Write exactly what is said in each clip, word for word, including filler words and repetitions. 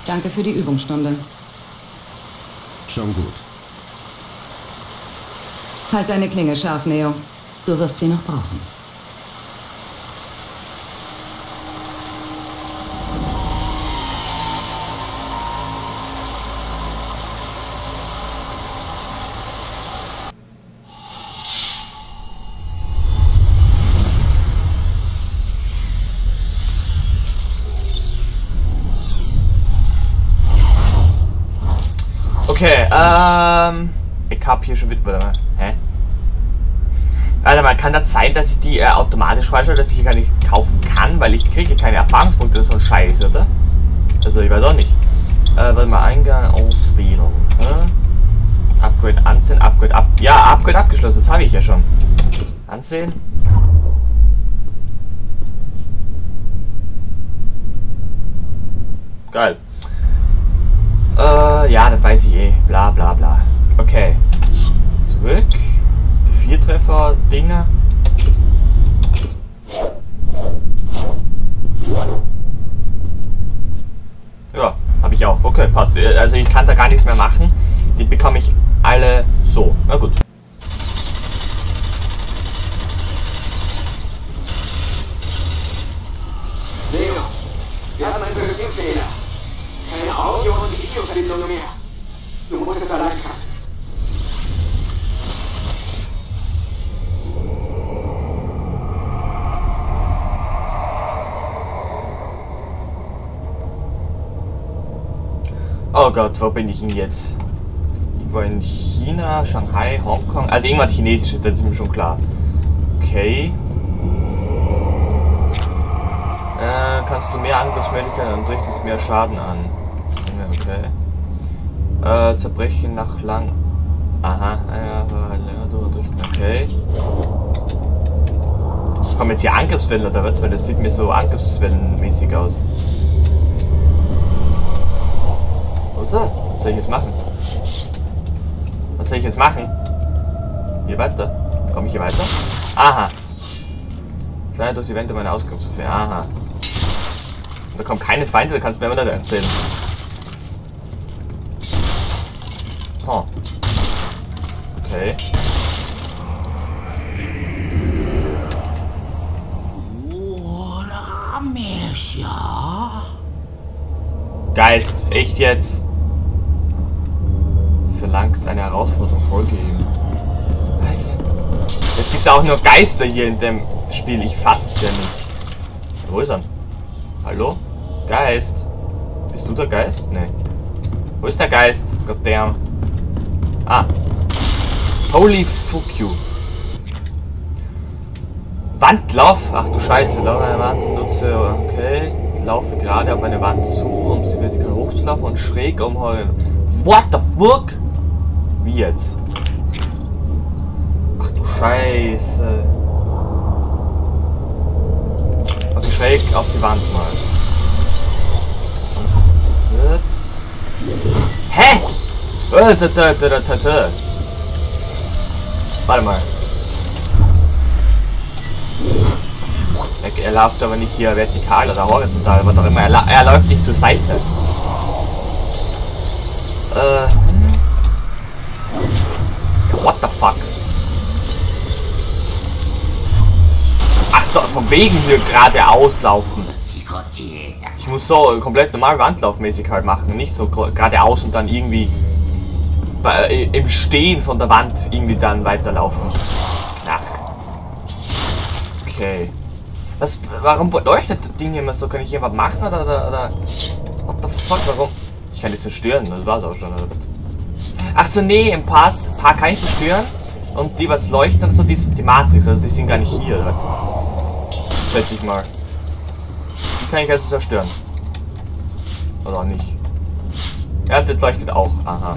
Danke für die Übungsstunde. Schon gut. Halt deine Klinge scharf, Neo. Du wirst sie noch brauchen. Okay, ähm... Ich hab hier schon wieder... Warte mal, hä? Warte mal, kann das sein, dass ich die äh, automatisch freischalte, dass ich die gar nicht kaufen kann? Weil ich kriege keine Erfahrungspunkte, das ist so ein Scheiß, oder? Also, ich weiß auch nicht. Äh, warte mal, Eingang, Auswählung. Hä? Upgrade ansehen, Upgrade ab... Ja, Upgrade abgeschlossen, das habe ich ja schon. Ansehen. Geil. Äh, ja, das weiß ich eh. Bla bla bla. Okay. Zurück. Die Viertreffer-Dinger. Ja, habe ich auch. Okay, passt. Also ich kann da gar nichts mehr machen. Die bekomme ich alle so. Na gut. Leo, wir haben einen Systemfehler. Keine Audio- und Videoverbindung mehr. Du musst es allein schaffen. Oh Gott, wo bin ich denn jetzt? Ich war in China, Shanghai, Hongkong. Also irgendwas Chinesisches, das ist mir schon klar. Okay. Äh, kannst du mehr Angriffsmöglichkeiten und richtest mehr Schaden an. Okay. Äh, zerbrechen nach lang. Aha, ja, du richten. Okay. Kommen jetzt hier Angriffswellen oder was? Weil das sieht mir so Angriffswellenmäßig aus. Oder? Was soll ich jetzt machen? Was soll ich jetzt machen? Hier weiter? Komme ich hier weiter? Aha. Schneide durch die Wände meine Ausgang zu finden. Aha. Da kommen keine Feinde, da kannst du mir immer nicht erzählen. Oh. Okay. Geist, echt jetzt? Verlangt eine Herausforderung vorgeben. Was? Jetzt gibt es auch nur Geister hier in dem Spiel. Ich fasse es ja nicht. Wo ist er? Hallo? Geist? Bist du der Geist? Nee. Wo ist der Geist? Goddamn. Ah. Holy fuck you. Wandlauf? Ach du Scheiße. Laufe eine Wand und nutze. Okay. Laufe gerade auf eine Wand zu, um sie vertikal hochzulaufen und schräg umheulen. What the fuck? Wie jetzt? Ach du Scheiße. Okay, schräg auf die Wand mal. Und hä? Warte mal. Er, er läuft aber nicht hier vertikal oder horizontal, was auch immer. Er, er läuft nicht zur Seite. Äh. What the fuck? Ach so, von wegen hier geradeaus laufen. Ich muss so komplett normal wandlaufmäßig halt machen. Nicht so geradeaus und dann irgendwie bei, im Stehen von der Wand irgendwie dann weiterlaufen. Ach. Okay. Was, warum leuchtet das Ding immer so? Kann ich hier was machen oder, oder, oder... What the fuck, warum? Ich kann die zerstören, das war's auch schon, oder? Ach so, nee, im Pass, ein paar kann ich zerstören. Und die, was leuchten, so, die sind die Matrix, also die sind gar nicht hier, oder? Schätze ich mal. Die kann ich also zerstören. Oder auch nicht. Ja, das leuchtet auch, aha.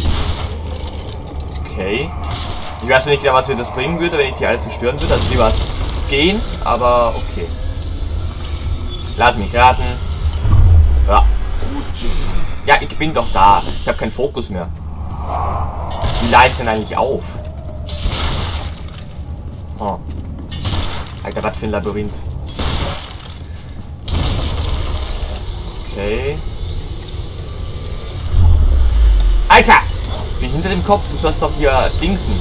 Okay. Ich weiß nicht genau, was mir das bringen würde, wenn ich die alle zerstören würde, also die was gehen, aber okay. Lass mich raten. Ja. Ja, ich bin doch da. Ich habe keinen Fokus mehr. Wie lade ich denn eigentlich auf? Oh. Alter, was für ein Labyrinth. Okay. Alter! Bin hinter dem Kopf? Du sollst doch hier dingsen.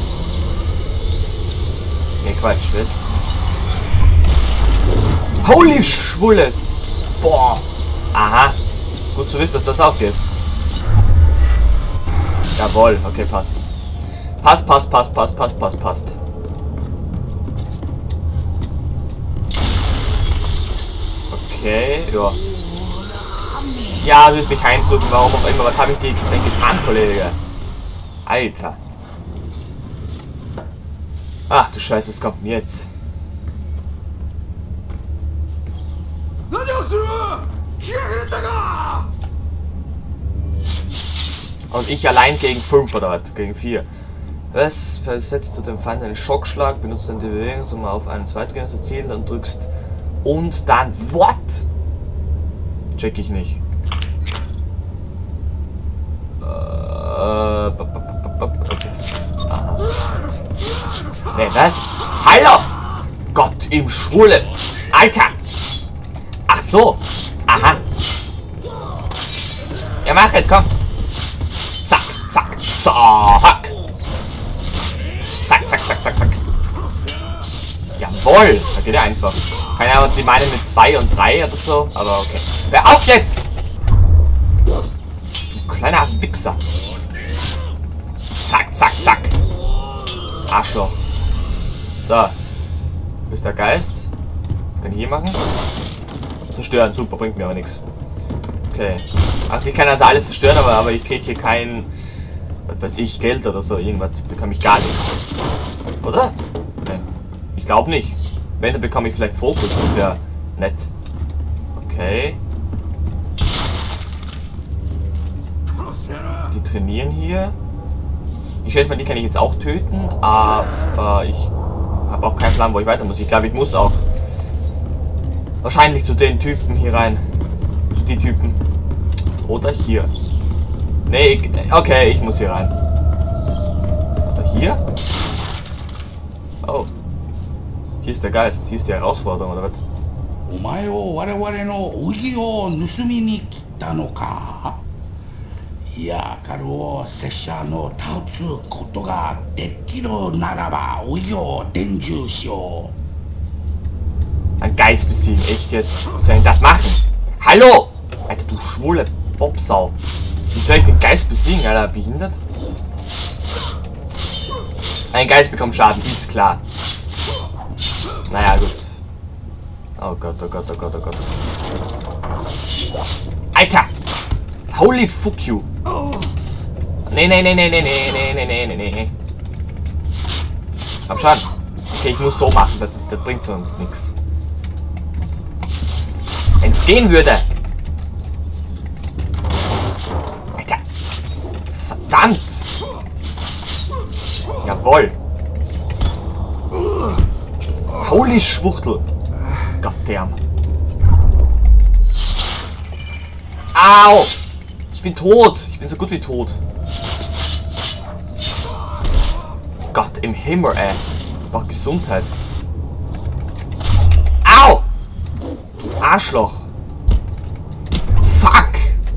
Nee, Quatsch, was? Holy Schwulles! Boah! Aha! Gut zu wissen, dass das auch geht. Jawohl, okay, passt. Passt, passt, passt, passt, passt, passt, passt. Okay, ja. Ja, du willst mich heimsuchen, warum auch immer. Was habe ich dir denn getan, Kollege? Alter. Ach du Scheiße, was kommt denn jetzt? Und ich allein gegen fünf oder was? Gegen vier. Was versetzt du dem Feind einen Schockschlag, benutzt dann die Bewegung, um auf einen Zweitgänger zu zielen und drückst und dann what? Check ich nicht. Äh, Aha. Ne, was? Hallo! Gott im Schwule! Alter! Ach so! Aha! Ja, mach es, komm! Zack, zack, zack! Zack, zack, zack, zack, zack! Jawohl! Da geht er einfach. Keine Ahnung, sie meinen mit zwei und drei oder so, aber okay. Hör auf jetzt! Du kleiner Wichser! Zack, zack, zack! Arschloch! So. Wo ist der Geist? Was kann ich hier machen? Zerstören, super, bringt mir aber nichts. Okay. Also ich kann also alles zerstören, aber, aber ich kriege hier kein, was weiß ich, Geld oder so, irgendwas bekomme ich gar nichts. Oder? Nee. Ich glaube nicht. Wenn, dann bekomme ich vielleicht Fokus, das wäre nett. Okay. Die trainieren hier. Ich schätze mal, die kann ich jetzt auch töten, aber ich habe auch keinen Plan, wo ich weiter muss. Ich glaube, ich muss auch wahrscheinlich zu den Typen hier rein. Zu die Typen. Oder hier. Nee, ich, okay, ich muss hier rein. Oder hier? Oh. Hier ist der Geist. Hier ist die Herausforderung, oder was? お前を我々の麦を盗みに来たのか。いや、彼を拙者の倒つことができるならば麦を伝授しよう。 Ein Geist besiegen, echt jetzt? Wie soll ich das machen? Hallo! Alter, du schwule Bobsau. Wie soll ich den Geist besiegen, Alter? Behindert? Ein Geist bekommt Schaden, ist klar. Naja, gut. Oh Gott, oh Gott, oh Gott, oh Gott. Alter! Holy fuck you! Nee, nee, nee, nee, nee, nee, nee, nee, nee, nee. Komm schon. Okay, ich muss so machen, das, das bringt sonst nichts. Wenn es gehen würde. Alter. Verdammt. Jawohl. Holy Schwuchtel. Goddamn. Au. Ich bin tot. Ich bin so gut wie tot. Gott im Himmel, ey. Boah, Gesundheit. Au. Arschloch. Fuck.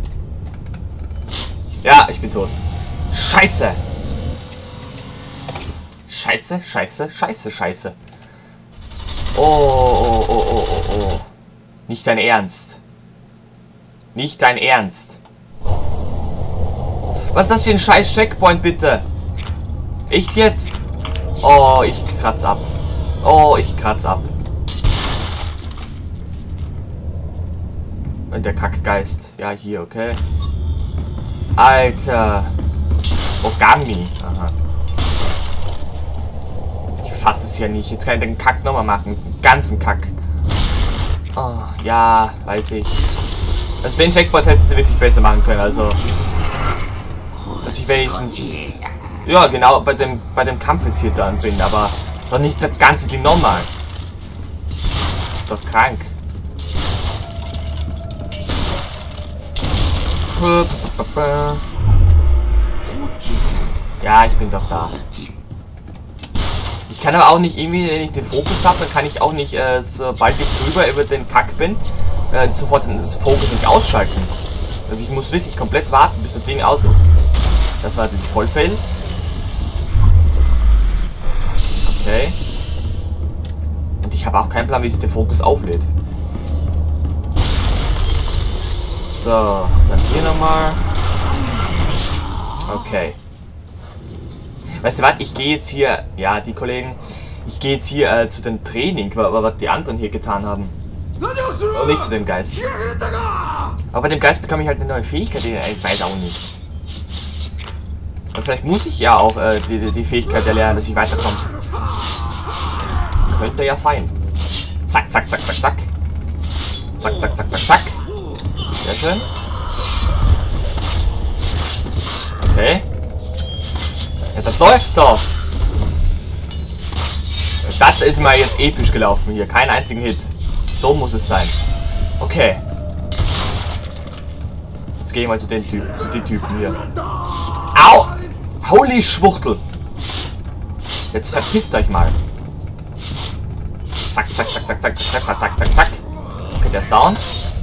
Ja, ich bin tot. Scheiße. Scheiße, scheiße, scheiße, scheiße. Oh, oh, oh, oh, oh, oh. Nicht dein Ernst. Nicht dein Ernst. Was ist das für ein scheiß Checkpoint, bitte? Ich jetzt? Oh, ich kratz ab. Oh, ich kratz ab. Und der Kackgeist. Ja, hier, okay. Alter. Ogami. Aha. Ich fasse es ja nicht. Jetzt kann ich den Kack nochmal machen. Den ganzen Kack. Oh, ja, weiß ich. Also den Checkpoint hätten sie wirklich besser machen können. Also, dass ich wenigstens... Ja, genau, bei dem, bei dem Kampf jetzt hier dran bin. Aber doch nicht das ganze Ding nochmal. Ist doch krank. Ja, ich bin doch da. Ich kann aber auch nicht irgendwie, wenn ich den Fokus habe, dann kann ich auch nicht, äh, sobald ich drüber über den Kack bin, äh, sofort den Fokus nicht ausschalten. Also ich muss wirklich komplett warten, bis das Ding aus ist. Das war natürlich Vollfail. Okay. Und ich habe auch keinen Plan, wie sich der Fokus auflädt. So, dann hier nochmal. Okay. Weißt du was, ich gehe jetzt hier, ja, die Kollegen, ich gehe jetzt hier äh, zu dem Training, was die anderen hier getan haben. Und nicht zu dem Geist. Aber bei dem Geist bekomme ich halt eine neue Fähigkeit, die ich weiß auch nicht. Und vielleicht muss ich ja auch äh, die, die Fähigkeit erlernen, dass ich weiterkomme. Könnte ja sein. Zack, zack, zack, zack, zack. Zack, zack, zack, zack, zack. Sehr schön. Okay. Ja, das läuft doch. Das ist mal jetzt episch gelaufen hier. Keinen einzigen Hit. So muss es sein. Okay. Jetzt gehen wir mal zu den Typen, zu den Typen hier. Au! Holy Schwuchtel! Jetzt verpisst euch mal. Zack, zack, zack, zack, zack, zack, zack, zack, zack, zack. Okay, der ist down.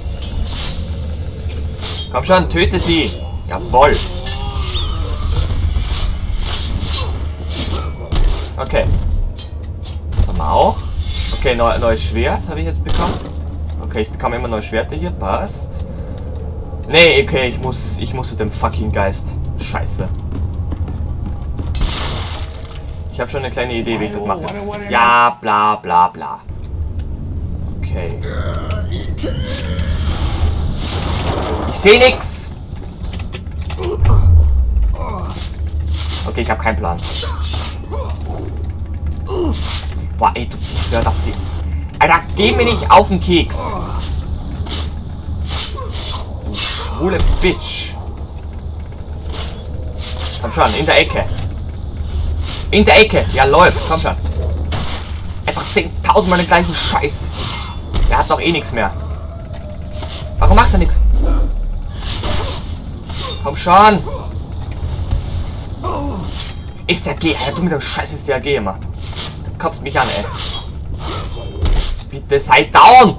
Komm schon, töte sie. Jawohl. Okay. Das haben wir auch. Okay, neu, neues Schwert habe ich jetzt bekommen. Okay, ich bekomme immer neue Schwerter hier. Passt. Nee, okay, ich muss, ich muss zu dem fucking Geist. Scheiße. Ich habe schon eine kleine Idee, wie ich das mache jetzt. Ja, bla bla bla. Okay. Ich sehe nix. Okay, ich habe keinen Plan. Boah, ey, du hört auf die... Alter, geh mir nicht auf den Keks. Du schwule Bitch. Komm schon, in der Ecke. In der Ecke. Ja, läuft. Komm schon. Einfach zehntausend Mal den gleichen Scheiß. Der hat doch eh nichts mehr. Warum macht er nichts? Komm schon. Ist der G. Ja, du mit dem Scheiß ist der G immer. Du kotzt mich an, ey. Bitte sei down.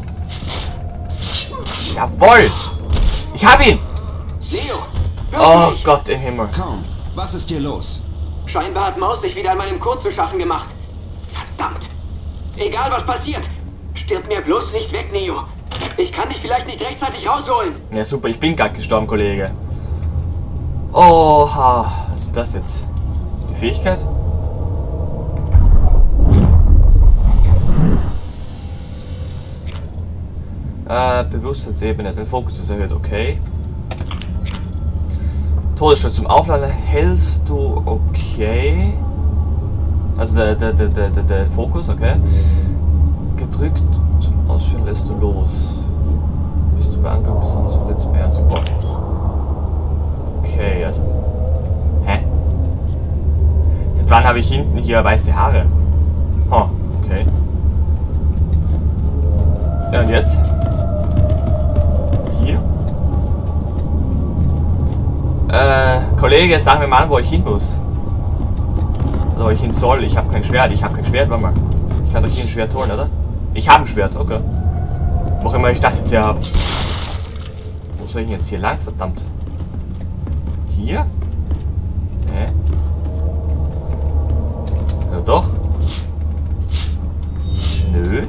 Jawohl. Ich hab ihn. Leo, Oh Gott im Himmel. Komm, was ist hier los? Scheinbar hat Maus sich wieder an meinem Code zu schaffen gemacht. Verdammt. Egal was passiert, stirb mir bloß nicht weg, Neo. Ich kann dich vielleicht nicht rechtzeitig rausholen. Ja super, ich bin gerade gestorben, Kollege. Oha, was ist das jetzt? Die Fähigkeit? Äh, Bewusstseinsebene, der Fokus ist erhöht, okay. Todesstoß zum Aufladen hältst du, okay. Also der, der, der, der, der Fokus, okay. Gedrückt zum Ausführen lässt du los. Bist du bei Angang besonders verletzt? Ja, super. Okay, also. Hä? Seit wann habe ich hinten hier weiße Haare? Oh, okay. Ja, und jetzt? Hier? Äh, Kollege, sag mir mal, wo ich hin muss. Oder wo ich hin soll. Ich habe kein Schwert. Ich habe kein Schwert, warte mal. Ich kann doch hier ein Schwert holen, oder? Ich habe ein Schwert, okay. Wo auch immer ich das jetzt hier habe. Wo soll ich denn jetzt hier lang, verdammt? Hier? Hä? Ja doch. Nö.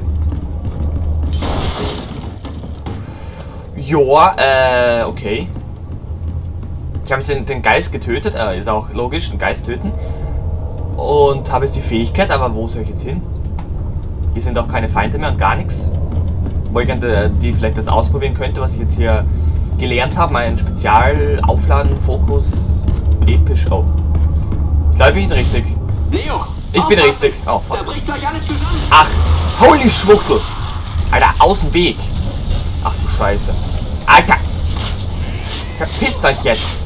Joa, äh, okay. Ich habe jetzt den Geist getötet, äh, ist auch logisch, den Geist töten. Und habe jetzt die Fähigkeit, aber wo soll ich jetzt hin? Hier sind auch keine Feinde mehr und gar nichts. Wo ich die vielleicht das ausprobieren könnte, was ich jetzt hier gelernt habe. Mein Spezialaufladen, Fokus, episch. Oh. Ich glaube, ich bin richtig. Leo! Ich bin richtig. Oh, fuck. Da bricht gleich alles zusammen. Ach, holy Schwuchtel. Alter, aus dem Weg. Ach du Scheiße. Alter. Verpisst euch jetzt.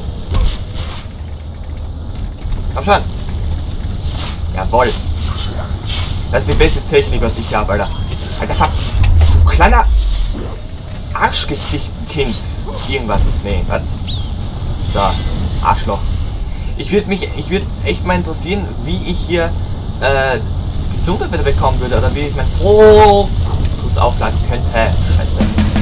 Komm schon. Jawohl. Das ist die beste Technik, was ich habe, Alter. Alter, fuck. Du kleiner Arschgesichtenkind. Irgendwas. Nee, was? So, Arschloch. Ich würde mich, ich würde echt mal interessieren, wie ich hier äh, Gesundheit wieder bekommen würde oder wie ich mein Fokus aufladen könnte. Scheiße.